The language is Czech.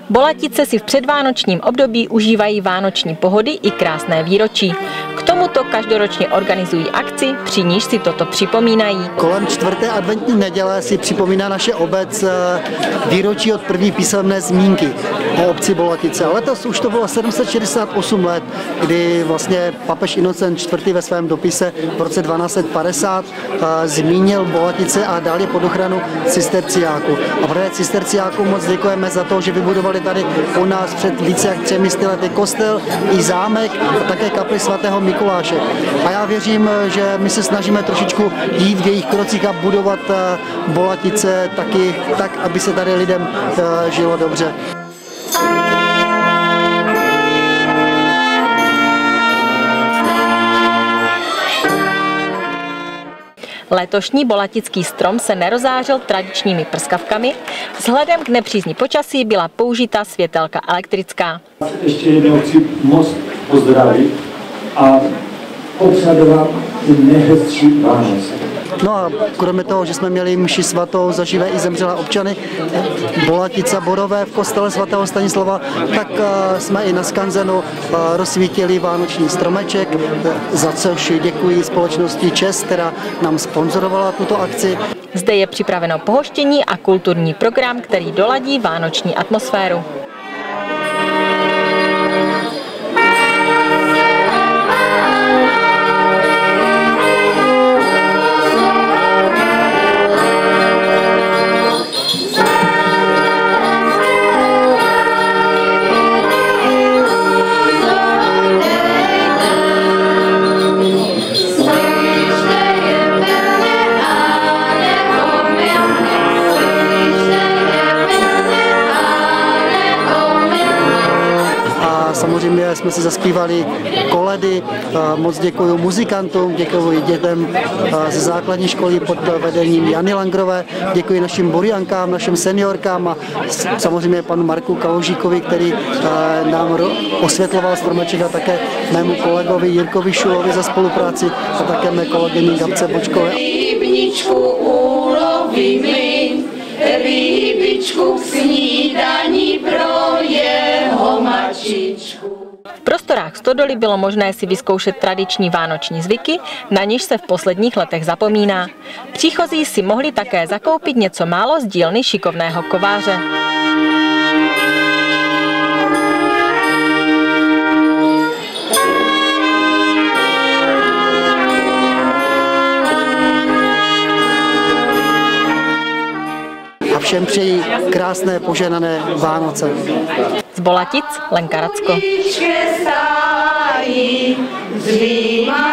Bolatice si v předvánočním období užívají vánoční pohody i krásné výročí. K tomuto každoročně organizují akci, při níž si toto připomínají. Kolem 4. adventní neděle si připomíná naše obec výročí od první písemné zmínky o obci Bolatice. A letos už to bylo 768 let, kdy vlastně papež Inocent IV. Ve svém dopise v roce 1250 zmínil Bolatice a dal je pod ochranu cisterciáků. A právě cisterciákům moc děkujeme za to, že vybudovali tady u nás před více jak 300 lety kostel i zámek a také kapli svatého Mikuláše. A já věřím, že my se snažíme trošičku jít v jejich krocích a budovat Bolatice taky tak, aby se tady lidem žilo dobře. Letošní bolatický strom se nerozářil tradičními prskavkami, vzhledem k nepřízni počasí byla použita světelka elektrická. Ještě jednou chci moc pozdravit a popřát vám nejhezčí Vánoce. No a kromě toho, že jsme měli mši svatou za živé i zemřelé občany Bolatice Borové v kostele svatého Stanislava, tak jsme i na skanzenu rozsvítili vánoční stromeček, za což děkuji společnosti ČES, která nám sponzorovala tuto akci. Zde je připraveno pohoštění a kulturní program, který doladí vánoční atmosféru. Samozřejmě jsme si zaspívali koledy, moc děkuji muzikantům, děkuji dětem ze základní školy pod vedením Jany Langrové, děkuji našim buriankám, našim seniorkám a samozřejmě panu Marku Kaloužíkovi, který nám osvětloval stromeček a také mému kolegovi Jirkovi Šulovi za spolupráci a také mé kolegyni Gabce Bočkové. Rýbničku ulovíme, rybičku k snídani pro jeho mačičku. V prostorách stodoly bylo možné si vyzkoušet tradiční vánoční zvyky, na něž se v posledních letech zapomíná. Příchozí si mohli také zakoupit něco málo z dílny šikovného kováře. A všem přeji krásné požehnané Vánoce. Z Bolatic Lenka Racko.